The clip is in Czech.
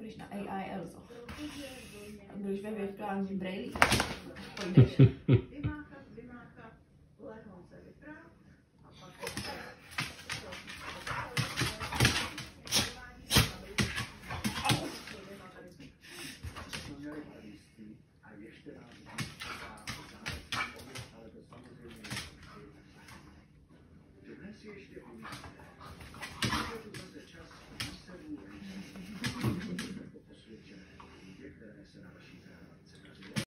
budeš na AI, Elzo. A budeš ve virtuálním brejlí. Půjdeš.